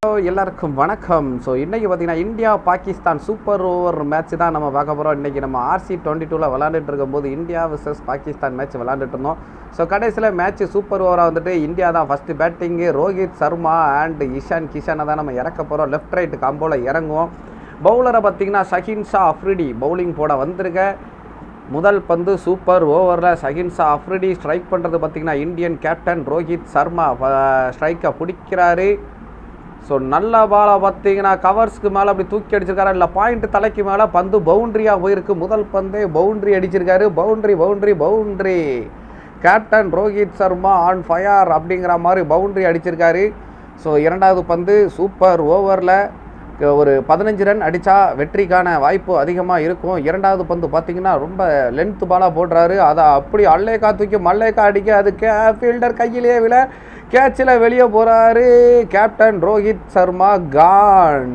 எல்லாருக்கும் வணக்கம். ஸோ இன்றைக்கி பார்த்தீங்கன்னா India Pakistan super over match தான் நம்ம பார்க்க போகிறோம். இன்றைக்கி நம்ம RC22 விளாண்டுட்டு இருக்கும்போது இந்தியா vs பாகிஸ்தான் மேட்ச் விளாண்டுட்டு இருந்தோம். ஸோ கடைசியில் மேட்ச் சூப்பர் ஓவராக வந்துட்டு இந்தியா தான் first batting. Rohit Sharma and Ishan கிஷனை தான் நம்ம இறக்க போகிறோம். லெஃப்ட் ரைட்டு காம்போவில் இறங்குவோம். பவுலரை பார்த்தீங்கன்னா ஷஹீன் ஷா அஃப்ரிடி பவுலிங் போட வந்திருக்க. முதல் பந்து சூப்பர் ஓவரில் ஷஹீன் ஷா அஃப்ரிடி ஸ்ட்ரைக் பண்ணுறது பார்த்திங்கன்னா இந்தியன் கேப்டன் ரோஹித் சர்மா ஸ்ட்ரைக்கை பிடிக்கிறாரு. ஸோ நல்ல பாலாக பார்த்தீங்கன்னா கவர்ஸ்க்கு மேலே அப்படி தூக்கி அடிச்சிருக்காரு. இல்லை பாயிண்ட் தலைக்கு மேலே பந்து பவுண்ட்ரியாக போயிருக்கு. முதல் பந்தே பவுண்ட்ரி அடிச்சிருக்காரு. Boundary captain Rohit Sharma on fire அப்படிங்கிற மாதிரி பவுண்ட்ரி அடிச்சிருக்காரு. ஸோ இரண்டாவது பந்து சூப்பர் ஓவரில் ஒரு 15 ரன் அடித்தா வெற்றிக்கான வாய்ப்பு அதிகமாக இருக்கும். இரண்டாவது பந்து பார்த்திங்கன்னா ரொம்ப லென்த் பாலாக போடுறாரு. அதை அப்படி அல்லேக்கா தூக்கி மல்லேக்கா அடிக்க அது ஃபீல்டர் கையிலேயே விழ கேட்சில் வெளியே போகிறாரு captain Rohit Sharma gone.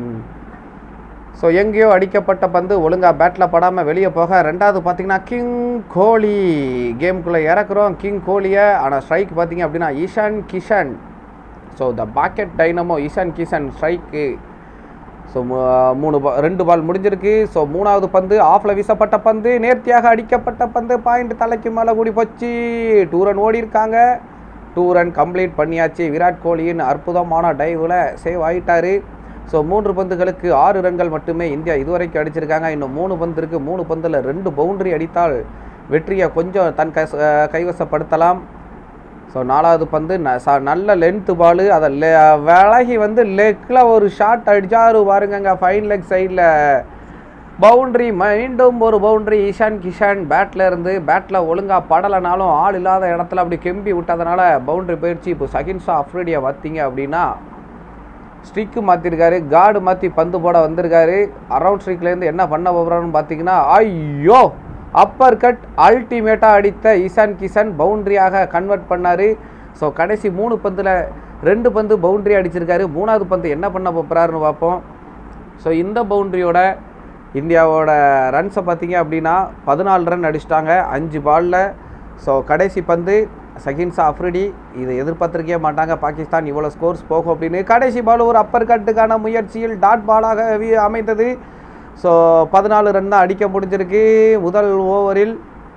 So எங்கேயோ அடிக்கப்பட்ட பந்து ஒழுங்காக பேட்டில் படாமல் வெளியே போக. ரெண்டாவது பார்த்திங்கன்னா கிங் கோலி கேமுக்குள்ளே இறக்குறோம் கிங் கோலியை. ஆனால் ஸ்ட்ரைக் பார்த்திங்க அப்படின்னா Ishan Kishan. So the pocket dynamo Ishan Kishan strike. So 2 ball முடிஞ்சிருக்கு. ஸோ மூணாவது பந்து ஆஃபில் வீசப்பட்ட பந்து நேர்த்தியாக அடிக்கப்பட்ட பந்து பாயிண்ட் தலைக்கு மேலே கூடி போச்சு. 2 ரன் ஓடி இருக்காங்க. 2 ரன் கம்ப்ளீட் பண்ணியாச்சு. விராட் கோலியின் அற்புதமான டைவில் சேவ் ஆகிட்டார். ஸோ 3 பந்துகளுக்கு 6 ரன்கள் மட்டுமே இந்தியா இதுவரைக்கும் அடிச்சிருக்காங்க. இன்னும் 3 பந்து இருக்குது. 3 பந்தில் 2 பவுண்டரி அடித்தால் வெற்றியை கொஞ்சம் தன் கைவசப்படுத்தலாம். ஸோ 4வது பந்து நல்ல லென்த்து பாலு. அதை விலகி வந்து லெக்கில் ஒரு ஷாட் அடித்தாரு பாருங்க ஃபைன் லெக் சைடில் பவுண்ட்ரி. மீண்டும் ஒரு பவுண்ட்ரி ஈஷான் கிஷன் பேட்டில் இருந்து. பேட்டில் ஒழுங்காக படலைனாலும் ஆள் இல்லாத இடத்துல அப்படி கெம்பி விட்டதுனால பவுண்ட்ரி போயிடுச்சு. இப்போ ஷஹீன் ஷா அஃப்ரிடியை பார்த்தீங்க அப்படின்னா ஸ்ட்ரிக்கு மாற்றிருக்காரு. கார்டு மாற்றி பந்து போட வந்திருக்காரு. அரவுண்ட் ஸ்ட்ரிக்லேருந்து என்ன பண்ண போகிறான்னு பார்த்தீங்கன்னா ஐயோ அப்பர் கட் அல்டிமேட்டாக அடித்த ஈஷான் கிஷன் பவுண்ட்ரியாக கன்வெர்ட் பண்ணார். ஸோ கடைசி 3 பந்தில் 2 பந்து பவுண்ட்ரி அடிச்சிருக்காரு. 3வது பந்து என்ன பண்ண போகிறாருன்னு பார்ப்போம். ஸோ இந்த பவுண்ட்ரியோட இந்தியாவோட ரன்ஸை பார்த்தீங்க அப்படின்னா 14 ரன் அடிச்சிட்டாங்க 5 பாலில். ஸோ கடைசி பந்து ஷஹீன் ஷா அஃப்ரிடி. இதை எதிர்பார்த்துருக்கே மாட்டாங்க பாகிஸ்தான் இவ்வளோ ஸ்கோர்ஸ் போகும் அப்படின்னு. கடைசி பால் ஒரு அப்பர் கட்டுக்கான முயற்சியில் டாட் பாலாக அமைந்தது. ஸோ 14 ரன் தான் அடிக்க முடிஞ்சிருக்கு முதல் ஓவரில்.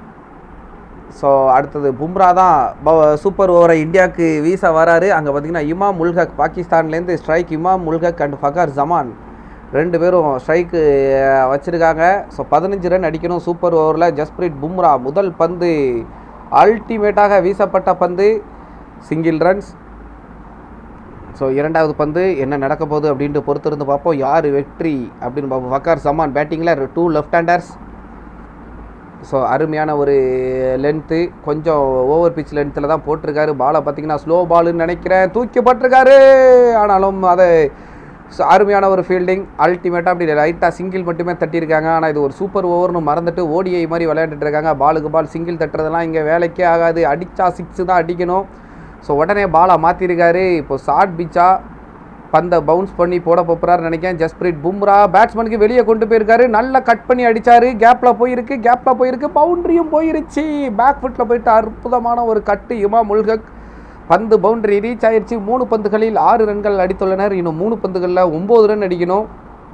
ஸோ அடுத்தது பும்ரா தான் சூப்பர் ஓவரை இந்தியாவுக்கு வீச வராரு. அங்கே பார்த்திங்கன்னா இமாம் உல் ஹக் பாகிஸ்தான்லேருந்து ஸ்ட்ரைக். இமாம் உல் ஹக் அண்ட் ஃபகர் ஜமான் 2 பேரும் ஸ்ட்ரைக்கு வச்சுருக்காங்க. ஸோ 15 ரன் அடிக்கணும் சூப்பர் ஓவரில். ஜஸ்பிரீத் பும்ரா முதல் பந்து அல்டிமேட்டாக வீசப்பட்ட பந்து சிங்கிள் ரன்ஸ். ஸோ இரண்டாவது பந்து என்ன நடக்க போகுது அப்படின்ட்டு பொறுத்திருந்து பார்ப்போம். யார் வெற்றி அப்படின்னு பார்ப்போம். ஃபக்கர் ஜமான் பேட்டிங்கில் 2 லெஃப்ட் ஹேண்டர்ஸ். ஸோ அருமையான ஒரு லென்த்து. கொஞ்சம் ஓவர் பிச் லென்த்தில் தான் போட்டிருக்காரு. பாலை பார்த்திங்கன்னா ஸ்லோ பாலுன்னு நினைக்கிறேன். தூக்கி போட்டிருக்காரு. ஆனாலும் அதை அருமையான ஒரு ஃபீல்டிங். அல்டிமேட்டாக அப்படி லைட்டாக சிங்கிள் மட்டுமே தட்டியிருக்காங்க. ஆனால் இது ஒரு சூப்பர் ஓவர்னு மறந்துட்டு ஓடிஐ மாதிரி விளையாண்டுட்டு இருக்காங்க. பாலுக்கு பால் சிங்கிள் தட்டுறதுலாம் இங்கே வேலைக்கே ஆகாது. அடித்தா 6 தான் அடிக்கணும். ஸோ உடனே பாலை மாற்றிருக்காரு. இப்போ ஷார்ட் பிச்சா பந்தை பவுன்ஸ் பண்ணி போட போகிறாருன்னு நினைக்கிறேன். ஜஸ்பிரீத் பும்ரா பேட்ஸ்மேனுக்கு வெளியே கொண்டு போயிருக்காரு. நல்லா கட் பண்ணி அடித்தார். கேப்பில் போயிருக்கு பவுண்ட்ரியும் போயிருச்சு. பேக் ஃபுட்டில் போயிட்டு அற்புதமான ஒரு கட்டு. இமாம் உல் ஹக் பந்து பவுண்ட்ரி ரீச் ஆயிடுச்சு. 3 பந்துகளில் 6 ரன்கள் அடித்துள்ளனர். இன்னும் 3 பந்துகளில் 9 ரன் அடிக்கணும்.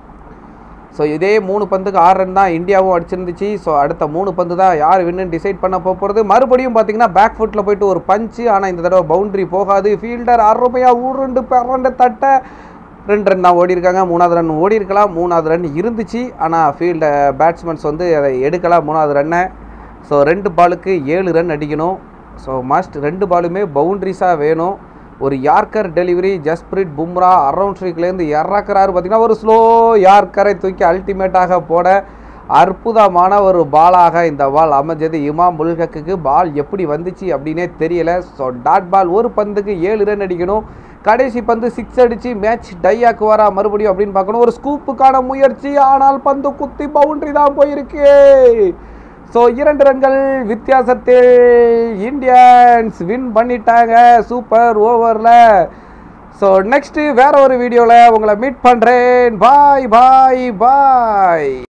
ஸோ இதே 3 பந்துக்கு 6 ரன் தான் இந்தியாவும் அடிச்சிருந்துச்சு. ஸோ அடுத்த 3 பந்து தான் யார் வின்னு டிசைட் பண்ண போகிறது. மறுபடியும் பார்த்தீங்கன்னா பேக் ஃபுட்டில் போயிட்டு ஒரு பஞ்சு. ஆனால் இந்த தடவை பவுண்ட்ரி போகாது. ஃபீல்டர் அருமையாக உருண்டு தட்ட 2 ரன் தான் ஓடி இருக்காங்க. 3வது ரன் ஓடி இருக்கலாம். 3வது ரன் இருந்துச்சு. ஆனால் பேட்ஸ்மேன்ஸ் வந்து அதை எடுக்கலாம் 3வது ரன்னை. ஸோ 2 பாலுக்கு 7 ரன் அடிக்கணும். ஸோ மஸ்ட் 2 பாலுமே பவுண்ட்ரிஸாக வேணும். ஒரு yorker delivery Jasprit Bumrah around ஸ்ட்ரீக்லேருந்து இறக்குறாரு. பார்த்திங்கன்னா ஒரு ஸ்லோ யார்க்கரை தூக்கி அல்டிமேட்டாக போட அற்புதமான ஒரு பாலாக இந்த பால் அமைஞ்சது. இமாம் உல் ஹக்குக்கு பால் எப்படி வந்துச்சு அப்படின்னே தெரியல. ஸோ டாட் பால் ஒரு பந்துக்கு 7 ரன் அடிக்கணும். கடைசி பந்து 6 அடித்து மேட்ச் டையாக்கு வரா மறுபடியும் அப்படின்னு பார்க்கணும். ஒரு ஸ்கூப்புக்கான முயற்சி. ஆனால் பந்து குத்தி பவுண்ட்ரி தான் போயிருக்கு. ஸோ 2 ரன்கள் வித்தியாசத்தில் இந்தியன்ஸ் வின் பண்ணிட்டாங்க சூப்பர் ஓவரில். ஸோ நெக்ஸ்ட்டு வேறு ஒரு வீடியோவில் உங்களை மீட் பண்ணுறேன். பாய்.